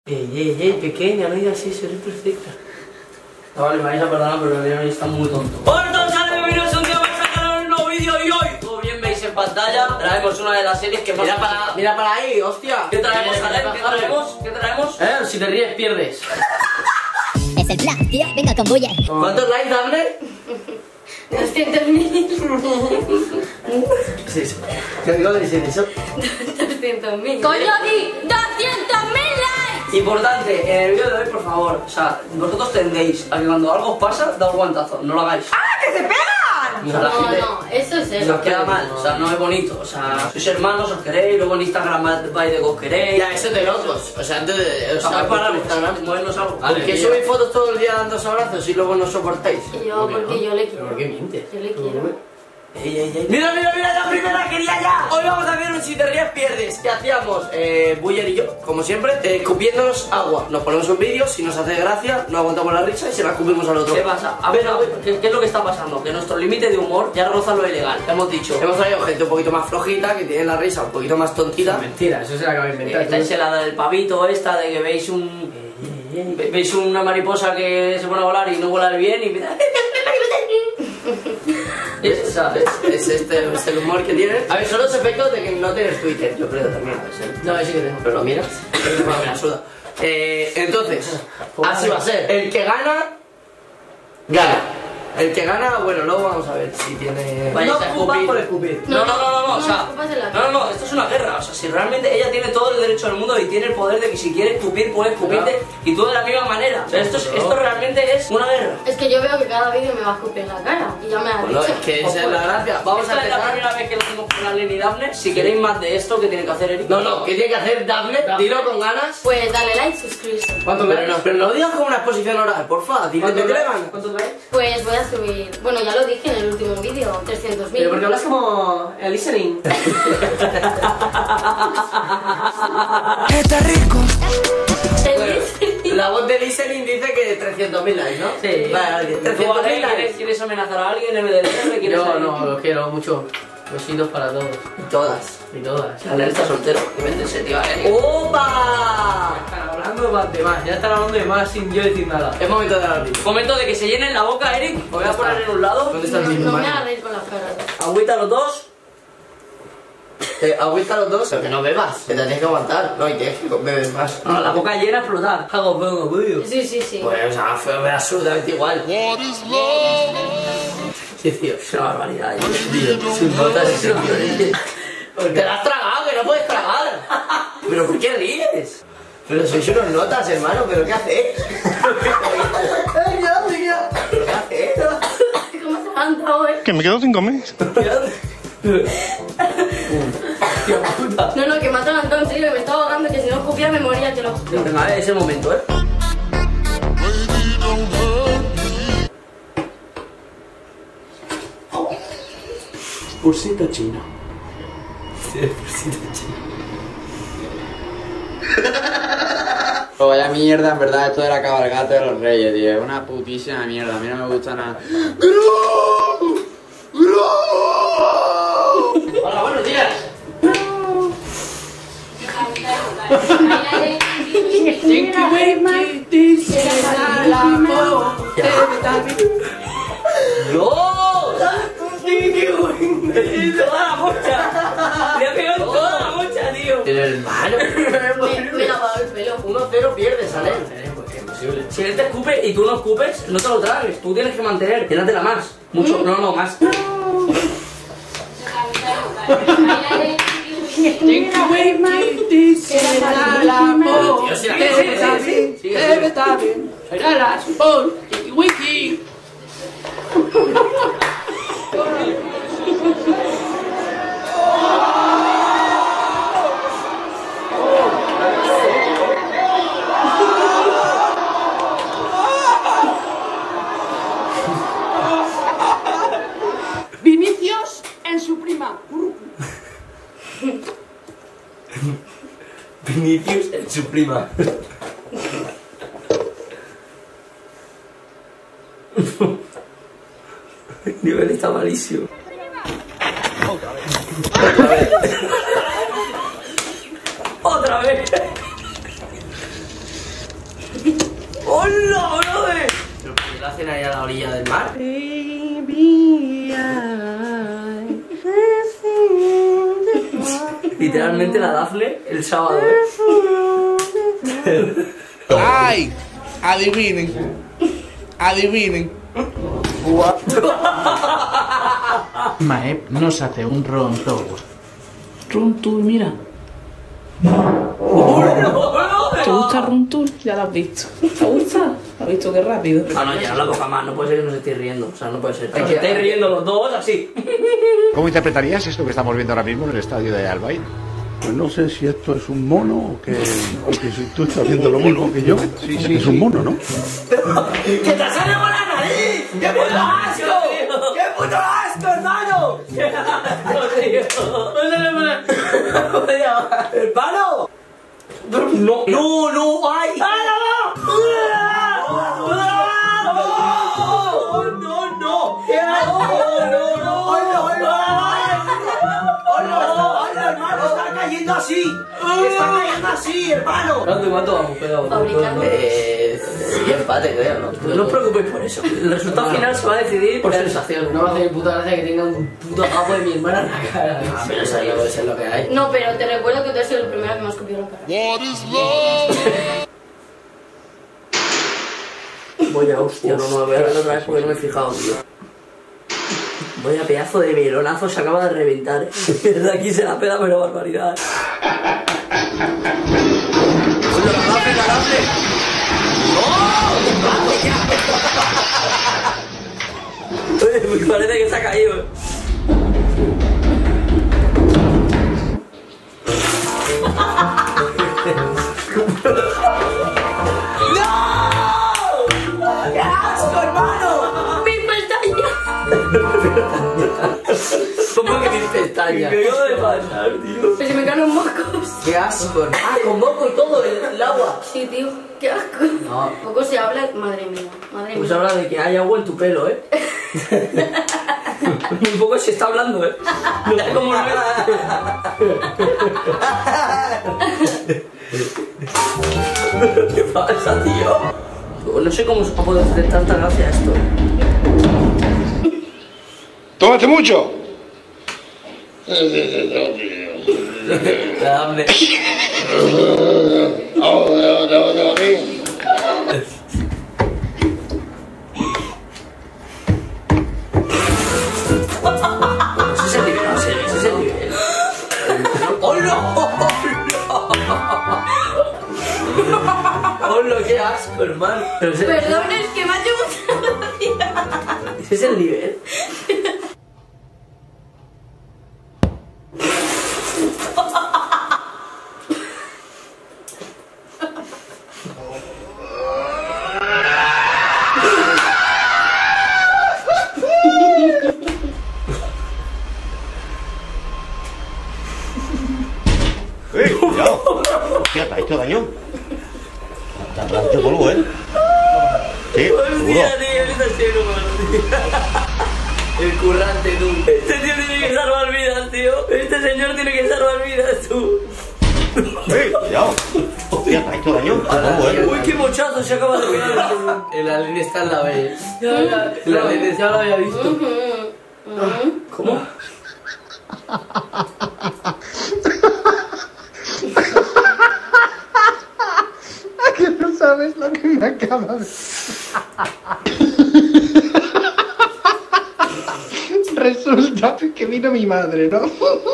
Pequeña, no digas eso, eres perfecta. No, vale, me vais a perdonar, pero el está muy tonto. Hola a todos, bienvenidos un día más a un nuevo vídeo y hoy, como bien veis en pantalla, traemos una de las series que más... Mira para ahí, hostia. ¿Qué traemos, Ale? ¿Qué traemos? Si te ríes, pierdes. Es el plan, tío, venga con bulla. ¿Cuántos likes, Dafne? 200.000. Sí. ¿Qué digo que dices eso? 200.000. ¡Coño, di! ¡200.000 likes! Importante, en el vídeo de hoy, por favor, o sea, vosotros tendéis a que cuando algo os pasa, da un guantazo, no lo hagáis. ¡Ah, que se pegan! O sea, la gente No, eso es se eso. os queda mal, o sea, no es bonito, o sea, sois hermanos, os queréis, luego en Instagram vais de que os queréis. Ya, eso de locos. O sea, antes de. O sea, para movernos algo. ¿Por qué subís fotos todo el día dando abrazos y luego no soportáis? Porque yo le quiero. ¿Por qué mientes? Yo le quiero. Mira, la primera quería ya. Hoy vamos a hacer un si te ríes pierdes. ¿Qué hacíamos? Buller y yo, como siempre, escupiéndonos agua. Nos ponemos un vídeo, si nos hace gracia, no aguantamos la risa y se la escupimos al otro. ¿Qué pasa? A ver, ¿qué es lo que está pasando? Que nuestro límite de humor ya roza lo ilegal. Hemos dicho. Hemos traído gente un poquito más flojita, que tiene la risa un poquito más tontita. Mentira, eso se la acaba de inventar. Esta es la del pavito, esta de que veis veis una mariposa que se pone a volar y no volar bien y empieza. Es el humor que tienes. A ver, son los efectos de que no tienes Twitter, yo creo también. No, sí que tengo. Pero lo miras. Bueno, me la suda. Entonces, así va a ser. El que gana, gana. El que gana, bueno, luego vamos a ver si tiene. Vaya, No se escupas escupir. por escupir. No, o sea, escupas en la cara. no, esto es una guerra, o sea, si realmente ella tiene todo el derecho del mundo y tiene el poder de que si quiere escupir, puede escupirte y tú de la misma manera, o sea, esto realmente es una guerra. Es que yo veo que cada vídeo me va a escupir en la cara. Y ya me ha Bueno, dicho. es que esa es la gracia. Vamos Esta a es la empezar. primera vez que lo hacemos con Arlen y Dafne. Si queréis más de esto, ¿qué tiene que hacer Eric? No, ¿qué tiene que hacer Dafne? Dilo con ganas. Pues dale like, suscribirse. ¿Cuántos likes? Pero no digas como una exposición oral, porfa. Dile que te ganas. ¿Cuántos likes? Pues voy a subir. Bueno, ya lo dije en el último vídeo. 300.000. Pero porque hablas como el listening. Está rico. La voz de listening dice que 300.000 likes, ¿no? Sí. Vale, ¿Tú, 300.000 Ale, likes. ¿quieres amenazar a alguien en vez de leerle? ¿Quieres Yo ahí? no, los quiero mucho. Besitos para todos. Todas. Y todas. Ale está soltero. Que véndese, tío, Ale. ¡Opa! Están hablando de más, ya están hablando de más sin yo decir nada. Es momento de dar vídeo. Momento de que se llenen la boca, Eric. Lo voy a poner en un lado. ¿Dónde está el No mismo? me agarréis con las caras. Agüita los dos. Agüita los dos. Pero que no bebas. Que te tienes que aguantar. No, y tienes que beber más. No, la boca llena a explotar. Hago fuego, tío. Sí. Pues, o sea, fue absolutamente igual. Sí, tío, es una barbaridad. Tío, sin notas y sin violencia. Te la has tragado, que no puedes tragar. ¿Pero por qué ríes? Pero sois unos notas, hermano, ¿pero qué haces? ¿Pero qué haces? ¿Cómo se ha levantado, Que me quedo sin comer. No, que me ha atragantado en serio, que me estaba ahogando, que si no escupía me moría, te lo juro. Venga, es el momento, ¿eh? Pulsito chino. Oh, vaya mierda, en verdad, esto de la cabalgata de los reyes, tío. Es una putísima mierda, a mí no me gusta nada. Hola, buenos días. Toda la mocha. Le ha pegado toda la mocha, tío. Pero hermano, Me he lavado el pelo. 1-0 pierdes, ¿sale? Si él te escupe y tú no escupes, no te lo tragues. Tú tienes que mantener. Llénatela más. Mucho. No, más. Tío, si la Sí. Vinicius en su prima. Vinicius en su prima. El nivel está malísimo. Otra vez. ¡Hola, brother! ¿Pero por qué lo hacen ahí a la orilla del mar? Literalmente la Dafne el sábado, ¡Ay! Adivinen. Adivinen. Maep nos hace un ron tour. Ron Tour, mira. ¿Te gusta Ron Tour? Ya lo has visto. ¿Te gusta? ¿Has visto qué rápido? Ah, no, ya no la coja más, no puede ser que nos estéis riendo. O sea, no puede ser. Que estéis riendo los dos así. ¿Cómo interpretarías esto que estamos viendo ahora mismo en el estadio de Albay? Pues no sé si esto es un mono o que si tú estás viendo lo mismo que yo. Sí, es un mono, ¿no? ¡Que te sale por la nariz! ¡Qué puto asco! ¡Qué puto asco, hermano! ¡Qué asco, tío! ¡No sale por la nariz! ¡Hermano! ¡No! ¡Ay! ¡No! ¡Qué asco! ¡Hermano! ¡Está cayendo así! ¡Está cayendo así, hermano! ¿Cuánto vamos? Fabricando. Sí, empate, creo, ¿no? No os preocupéis por eso. El resultado final se va a decidir Por sensación. No me hace ni puta gracia que tenga un puto gapo de mi hermana en la cara. Ah, pero eso no puede ser lo que hay. No, pero te recuerdo que tú eres el primero que me has copiado la cara. Voy a hostia, no me voy a ver otra vez porque no me he fijado, tío. Vaya pedazo de melonazo se acaba de reventar. Desde aquí se la pega, pero barbaridad. Oye, pues parece que se ha caído. ¡Qué asco, hermano! ¡Mi pestaña! ¿Cómo que mis pestañas? ¿Qué acaba de pasar, tío? Que se me caen los mocos. ¡Qué asco! Ah, con moco y todo, el agua. Sí, tío. ¡Qué asco! No. Poco se habla. Madre mía. Madre Pues mía. habla de que hay agua en tu pelo, ¿eh? Un poco se está hablando, ¿eh? No sé cómo lo ¿Qué pasa, tío? No sé cómo se puede hacer tanta gracia esto. ¡Tómate mucho! Dame. Ese es el nivel, no sé, ese es el nivel. ¡Oh, no! ¡Oh, no! ¡Qué asco, hermano! Pero Perdón, es que me ha hecho mucha gracia. ese es el nivel. Cuidado. Hostia, ¿te ha hecho daño? Te ha hecho polvo, ¿eh? Sí, seguro. Hostia, tío, este tío no. El currante, tú. Este tío tiene que salvar vidas, tío. Este señor tiene que salvar vidas, tú. Cuidado. Hostia, ¿te ha hecho daño? Te polvo, ¿eh? Uy, qué mochazo se acaba de pegar. El alien está en la B. Ya lo había visto. ¿Cómo? Que no sabes lo que me acaba de... Resulta que vino mi madre, ¿no?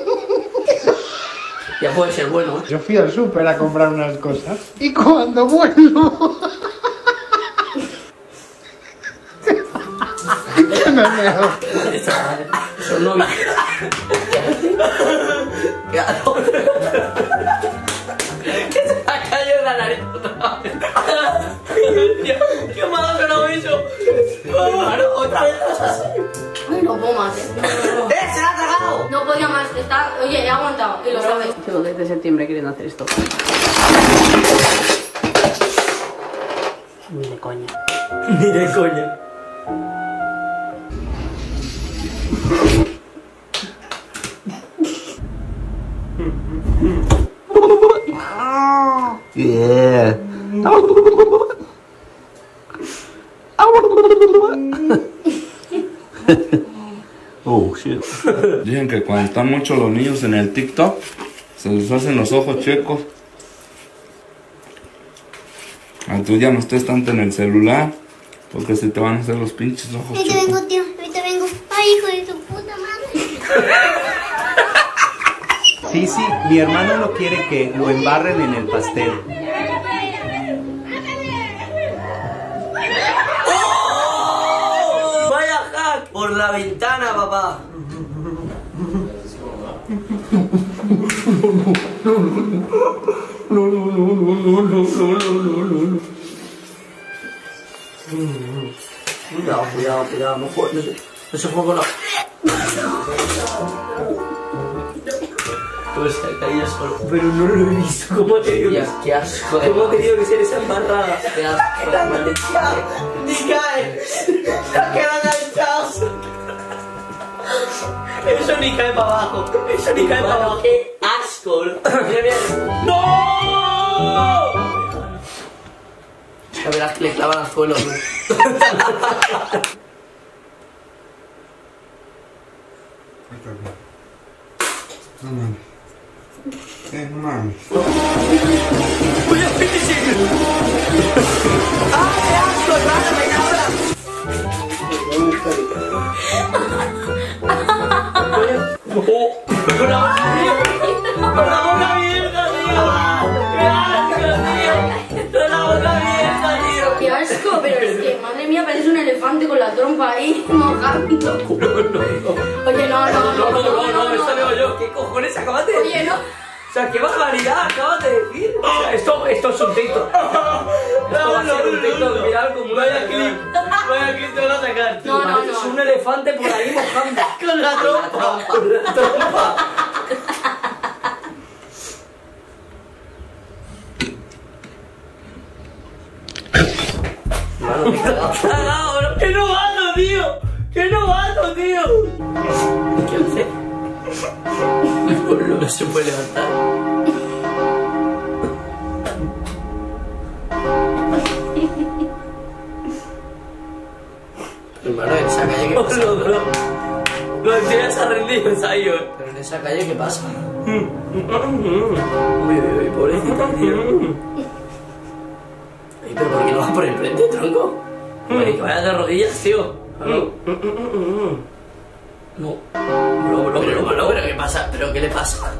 Ya puede ser bueno, ¿eh? Yo fui al súper a comprar unas cosas y cuando vuelvo... que me meo. Son novios. Ha caído en la nariz otra vez. ¡Qué malo que lo he hecho! ¡Otra vez! Ay, no puedo más, ¡Se la ha tragado! No podía más. Está... Oye, he aguantado. Y lo sabes. Llevo desde septiembre queriendo hacer esto. Ni de coña. Ni de coña. Yeah. Oh, shit. Dicen que cuando están mucho los niños en el TikTok, se les hacen los ojos chuecos. Tú ya no estés tanto en el celular, porque se te van a hacer los pinches ojos chuecos. Ahorita vengo, tío, ahorita vengo. Ay, hijo de tu puta madre. Sí, mi hermano no quiere que lo embarren en el pastel. ¡Oh! ¡Vaya hack! Por la ventana, papá. Cuidado, no se juega la... Pues se ha caído solo, pero no lo he visto. ¿Cómo ha tenido que... Qué asco. ¿Cómo ha tenido que ser esa embarrada? Qué asco. ¡Ni cae! ¡Se ha quedado enganchados! Eso ni cae para abajo. Eso ni cae para abajo. ¡Qué asco! Mira. ¡No! Ya verás que le clavan al suelo. No mames. No mames. ¡Voy a pedir! ¡Ah, qué asco, hermano! ¡Me cabra! ¡Con la boca abierta, tío! ¡Qué asco, tío! ¡Con la boca abierta, tío! ¡Qué asco! Pero es que, madre mía, parece un elefante con la trompa ahí mojando. Oye, no, esto digo yo. ¿Qué cojones acabas de decir? Oye, no. O sea, qué barbaridad acabas de decir. O sea, esto es un TikTok. Esto va a ser un TikTok viral como vaya clip te van a sacar. No. Es un elefante por ahí mojando. Con la trompa. Con la trompa. ¡Cagado! ¡Qué novato, tío! ¡Qué novato, tío! ¿Qué hace? No se puede levantar. Hermano, en esa calle, ¿qué pasa? No, el tío ya se ha rendido, ensayo. Pero en esa calle, ¿qué pasa? Uy, pobrecito, tío. ¿Pero por qué no vas por el frente, tronco? Que vayas de rodillas, tío. No. Pero ¿qué pasa? ¿Pero qué le pasa?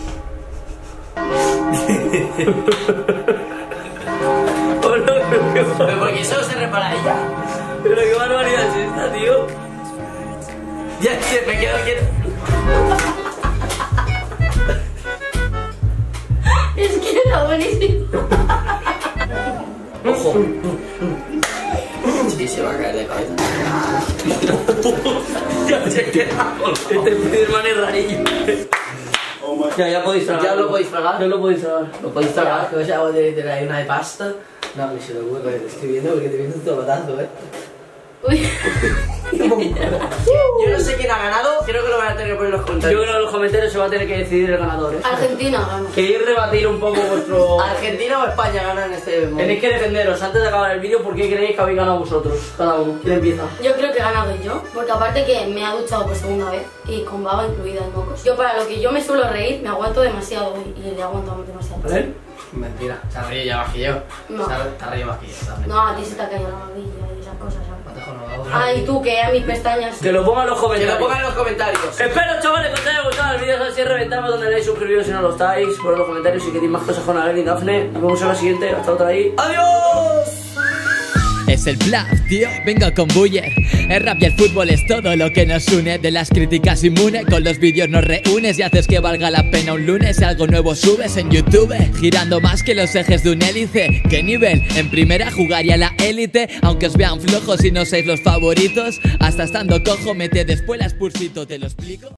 Pero porque solo se repara ella. Pero qué barbaridad es esta, tío. Ya, me quedo quieto. Es que era buenísimo. Ojo. Sí, se va a caer de cabeza. Ya se queda. Este Spiderman es rarillo. Ya podéis tragar. ¿Ya lo podéis tragar? Ya lo podéis tragar. Lo podéis tragar, que os hago de la harina de pasta. No, ni se lo ocurre, te estoy viendo porque te viendo un tomatazo, Uy. Yo no sé quién ha ganado, creo que lo van a tener que poner en los comentarios. Yo creo que en los comentarios se va a tener que decidir el ganador, ¿eh? Argentina gana. ¿Queréis rebatir un poco vuestro...? ¿Argentina o España gana en este momento? Tenéis que defenderos antes de acabar el vídeo. ¿Por qué creéis que habéis ganado vosotros? Cada uno. ¿Quién empieza? Yo creo que he ganado yo, porque aparte que me ha duchado por segunda vez y con baba incluida en mocos. Yo para lo que yo me suelo reír, me aguanto demasiado y le aguanto demasiado. ¿A ver? Mentira, se ha reído ya más que yo. No. Se ha reído más que yo también. No, a ti se te ha caído la barbilla y esas cosas, ¿sabes? No, Ah, y tú, que a mis pestañas. Que lo pongan en los que comentarios. lo pongan en los comentarios. Espero, chavales, que os haya gustado el vídeo. Así reventamos donde le suscribiros si no lo estáis. Poned en los comentarios si queréis más cosas con Abel y Dafne. Nos vemos en la siguiente. Hasta otra ahí. ¡Adiós! Es el Bluff, tío, vengo con Buller. El rap y el fútbol es todo lo que nos une. De las críticas inmune, con los vídeos nos reúnes y haces que valga la pena un lunes. Si algo nuevo subes en YouTube, girando más que los ejes de un hélice. ¿Qué nivel? En primera jugaría la élite. Aunque os vean flojos y no seáis los favoritos, hasta estando cojo mete después la Spursito, te lo explico.